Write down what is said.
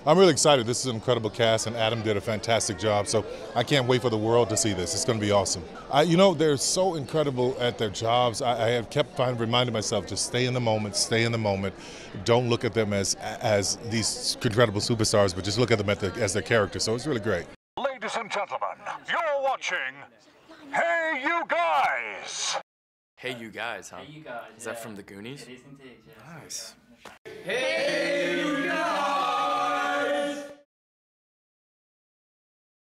I'm really excited. This is an incredible cast, and Adam did a fantastic job, so I can't wait for the world to see this. It's going to be awesome. You know, they're so incredible at their jobs. I have kept reminding myself, just stay in the moment, stay in the moment. Don't look at them as these incredible superstars, but just look at them as their characters, so it's really great. Ladies and gentlemen, you're watching Hey You Guys! Hey You Guys, huh? Hey You Guys. Is that from the Goonies? It is indeed, yes. Nice. Hey